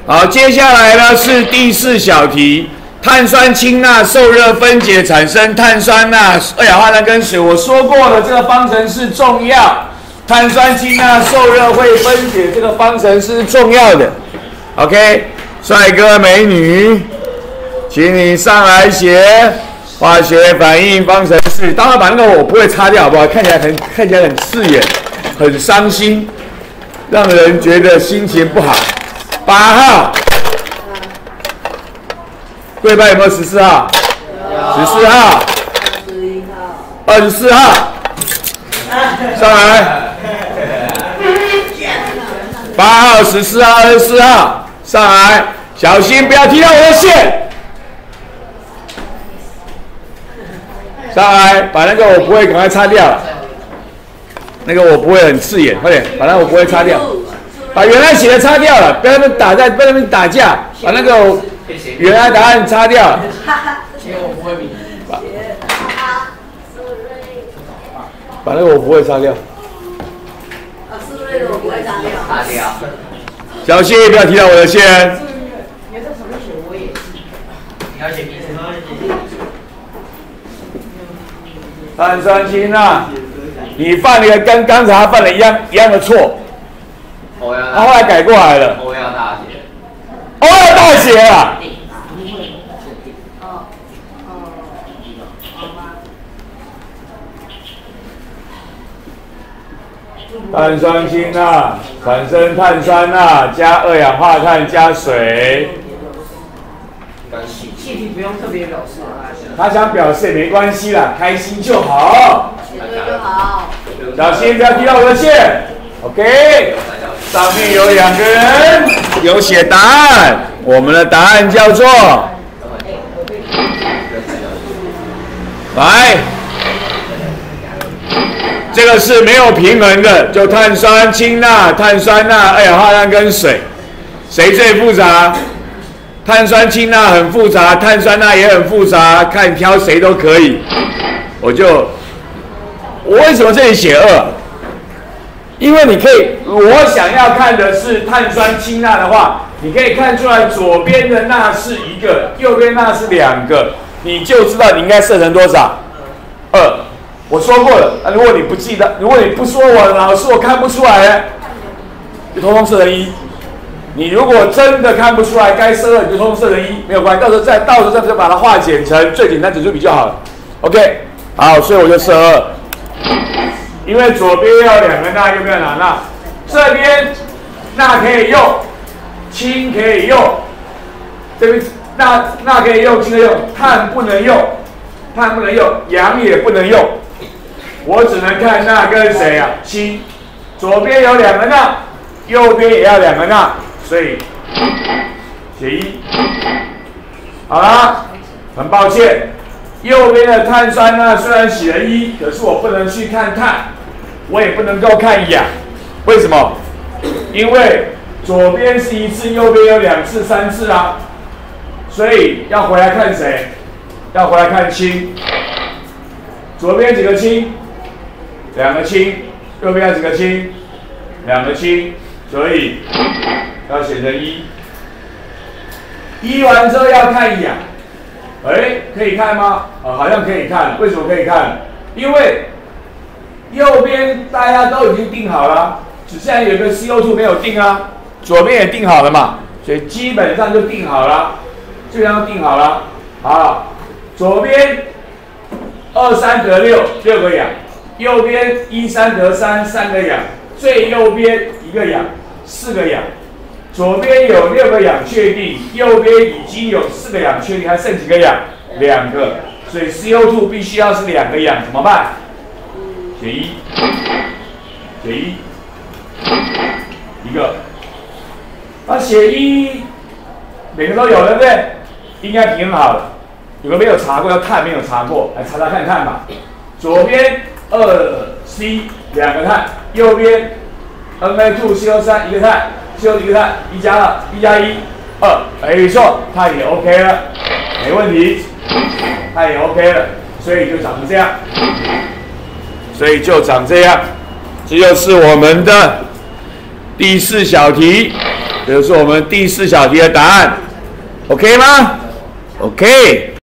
好，接下来呢是第4小题，碳酸氢钠受热分解产生碳酸钠、二氧化碳跟水。我说过了，这个方程式重要，碳酸氢钠受热会分解，这个方程式是重要的。OK， 帅哥美女，请你上来写化学反应方程式。当然把那个我不会擦掉，好不好？看起来很刺眼，很伤心，让人觉得心情不好。8号，贵班有没有14号？14号，24号，上来。8号、14号、24号，上来，小心不要踢到我的线。上来，把那个我不会赶快擦掉，那个我不会很刺眼，快点，把那个我不会擦掉。把原来写的擦掉了，不要在那边打架，把那个原来答案擦掉。把那个我不会擦掉。是瑞的我不会擦掉。小心不要踢到我的线。碳酸氢钠，你犯了一个跟刚才犯了一样的错。他后来改过来了。欧亚大写啊！碳酸氢钠产生碳酸钠加二氧化碳加水。 气体不用特别表示。 他想表示也没关系啦，开心就好。 写对就好。 小心不要踢到我的线。OK。上面有2个人有写答案，我们的答案叫做，来，这个是没有平衡的，就碳酸氢钠、碳酸钠、二氧化碳跟水，谁最复杂？碳酸氢钠很复杂，碳酸钠也很复杂，看挑谁都可以。我为什么这里写2？因为你可以，我想要看的是碳酸氢钠的话，你可以看出来左边的钠是1个，右边钠是2个，你就知道你应该设成多少？2。我说过了，如果你不记得，如果你不说老师我看不出来，就通通设成1。你如果真的看不出来该设2，你就通通设成1，没有关系，到时候再把它化简成最简单指数比就好了。OK， 好，所以我就设2。因为左边要2个钠，右边要哪钠？这边钠可以用，氢可以用，这边钠可以用，氢可以用，碳不能用，氧也不能用。我只能看钠跟谁啊？氢。左边有2个钠，右边也要2个钠，所以写1。好啦，很抱歉。右边的碳酸钠虽然写了1，可是我不能去看碳，我也不能够看氧。为什么？因为左边是1次，右边有2次、3次啊，所以要回来看谁？要回来看氢。左边几个氢？2个氢。右边要几个氢？2个氢，所以要写成1。1完之后要看氧。可以看吗？好像可以看。为什么可以看？因为右边大家都已经定好了，只剩下有个 CO2 没有定啊，左边也定好了嘛，所以基本上就定好了，基本上定好了。好，左边2、3得6个氧，右边1、3得3个氧，最右边1个氧，4个氧。左边有6个氧确定，右边已经有4个氧确定，还剩几个氧？2个，所以 CO2 必须要是2个氧，怎么办？写1，写1个。写1，每个都有，对不对？应该平衡好了。有个没有查过，要碳没有查过，来查查看看吧。左边2C 2个碳，右边 Na2CO3 1个碳。就1个碳，1加2，1加1，2，没错，碳也 OK 了，没问题，碳也 OK 了，所以就长成这样，这就是我们的第4小题。 这就是我们第4小题的答案 ，OK 吗 ？OK。